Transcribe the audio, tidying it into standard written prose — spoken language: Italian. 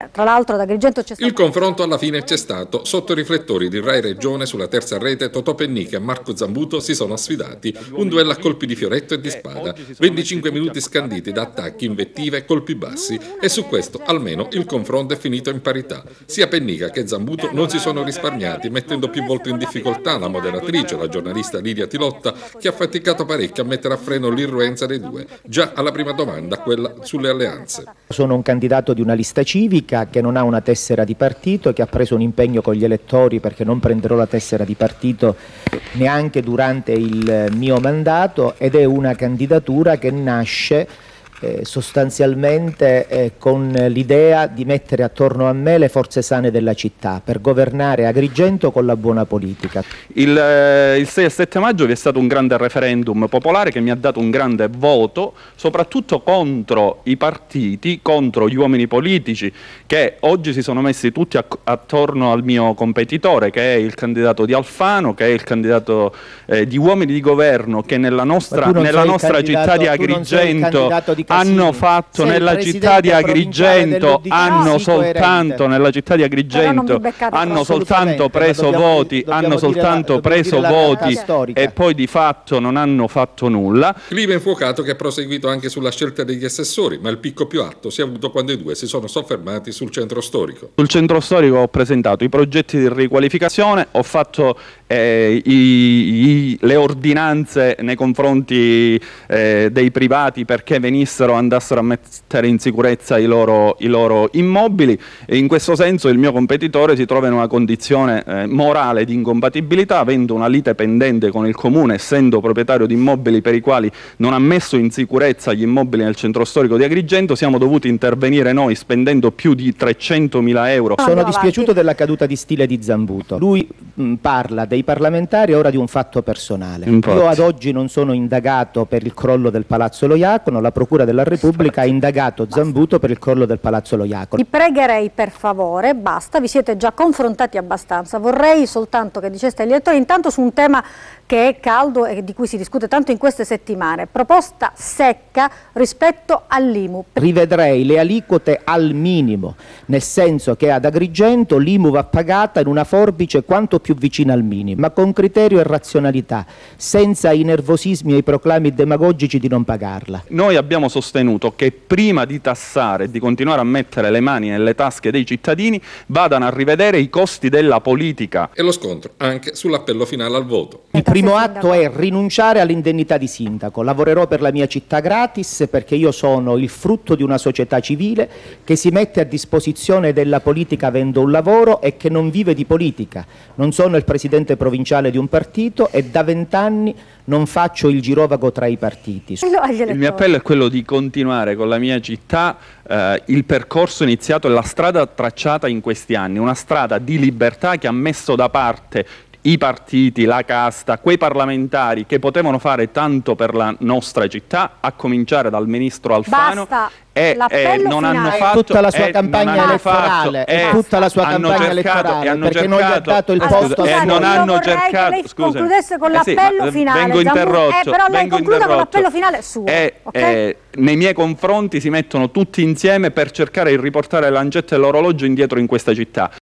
Tra l'altro ad Agrigento c'è stato... Il confronto alla fine c'è stato. Sotto i riflettori di Rai Regione sulla terza rete Totò Pennica e Marco Zambuto si sono sfidati. Un duello a colpi di fioretto e di spada. 25 minuti scanditi da attacchi, invettive e colpi bassi. E su questo almeno il confronto è finito in parità. Sia Pennica che Zambuto non si sono risparmiati, mettendo più volte in difficoltà la moderatrice, la giornalista Lidia Tilotta, che ha faticato parecchio a mettere a freno l'irruenza dei due. Già alla prima domanda, quella sulle alleanze. Sono un candidato di una lista civica che non ha una tessera di partito, che ha preso un impegno con gli elettori perché non prenderò la tessera di partito neanche durante il mio mandato, ed è una candidatura che nasce sostanzialmente con l'idea di mettere attorno a me le forze sane della città per governare Agrigento con la buona politica. Il 6 e 7 maggio vi è stato un grande referendum popolare che mi ha dato un grande voto, soprattutto contro i partiti, contro gli uomini politici che oggi si sono messi tutti attorno al mio competitore, che è il candidato di Alfano, che è il candidato di uomini di governo che nella nostra città di Agrigento hanno fatto nella città di Agrigento, hanno soltanto preso voti, e poi di fatto non hanno fatto nulla. Clima infuocato che ha proseguito anche sulla scelta degli assessori, ma il picco più alto si è avuto quando i due si sono soffermati sul centro storico. Sul centro storico ho presentato i progetti di riqualificazione, ho fatto le ordinanze nei confronti dei privati perché andassero a mettere in sicurezza i loro immobili, e in questo senso il mio competitore si trova in una condizione morale di incompatibilità, avendo una lite pendente con il comune, essendo proprietario di immobili per i quali non ha messo in sicurezza gli immobili nel centro storico di Agrigento. Siamo dovuti intervenire noi spendendo più di 300.000 euro. Sono dispiaciuto della caduta di stile di Zambuto. Lui parla dei parlamentari, ora di un fatto personale. Infatti. Io ad oggi non sono indagato per il crollo del Palazzo Lojacono, la Procura della Repubblica ha indagato Zambuto per il crollo del Palazzo Lojacono. Vi pregherei per favore, basta, vi siete già confrontati abbastanza. Vorrei soltanto che diceste agli elettori intanto su un tema che è caldo e di cui si discute tanto in queste settimane. Proposta secca rispetto all'IMU. Rivedrei le aliquote al minimo, nel senso che ad Agrigento l'IMU va pagata in una forbice quanto più vicina al minimo, ma con criterio e razionalità, senza i nervosismi e i proclami demagogici di non pagarla. Noi abbiamo sostenuto che prima di tassare e di continuare a mettere le mani nelle tasche dei cittadini vadano a rivedere i costi della politica. E lo scontro anche sull'appello finale al voto. Il primo atto è rinunciare all'indennità di sindaco. Lavorerò per la mia città gratis perché io sono il frutto di una società civile che si mette a disposizione della politica avendo un lavoro e che non vive di politica. Non sono il presidente provinciale di un partito e da 20 anni non faccio il girovago tra i partiti. Il mio appello è quello di continuare con la mia città il percorso iniziato e la strada tracciata in questi anni, una strada di libertà che ha messo da parte i partiti, la casta, quei parlamentari che potevano fare tanto per la nostra città, a cominciare dal ministro Alfano. Basta. E non hanno fatto tutta la sua campagna elettorale, tutta la sua campagna elettorale, perché non gli ha dato il posto e non hanno cercato. Lei concludesse con l'appello finale. Vengo interrotto. Però lei concluda con l'appello finale suo. Okay? Nei miei confronti si mettono tutti insieme per cercare di riportare le lancette dell'orologio indietro in questa città.